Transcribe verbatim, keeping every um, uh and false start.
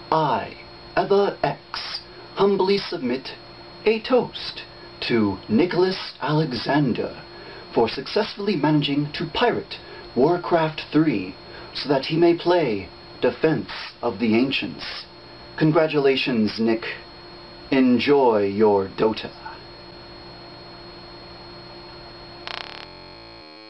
I, Ether X, humbly submit a toast to Nicholas Alexander for successfully managing to pirate Warcraft three so that he may play Defense of the Ancients. Congratulations, Nick. Enjoy your Dota.